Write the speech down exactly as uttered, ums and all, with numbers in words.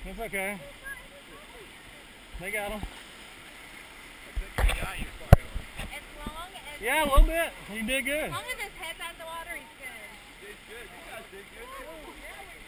That's okay. They got him. As long as Yeah, a little bit. He did good. As long as his head's out of the water, he's good. Did good. You guys did good.